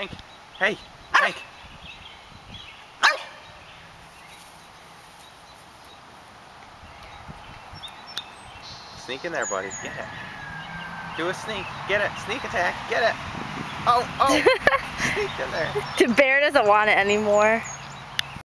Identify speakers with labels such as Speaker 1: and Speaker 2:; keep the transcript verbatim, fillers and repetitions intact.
Speaker 1: Hank. Hey, Hank. Sneak in there, buddy. Get it. Do a sneak. Get it. Sneak attack. Get it. Oh, oh. Sneak in there.
Speaker 2: The bear doesn't want it anymore.